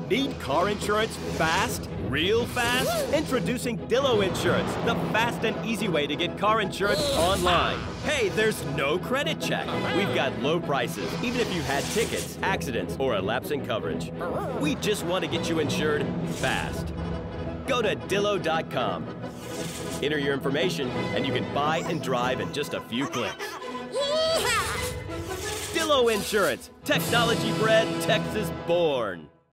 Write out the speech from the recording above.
Need car insurance fast? Real fast? Introducing Dillo Insurance, the fast and easy way to get car insurance online. Hey, there's no credit check. We've got low prices, even if you've had tickets, accidents, or a lapse in coverage. We just want to get you insured fast. Go to Dillo.com. Enter your information, and you can buy and drive in just a few clicks. Dillo Insurance, technology bred, Texas born.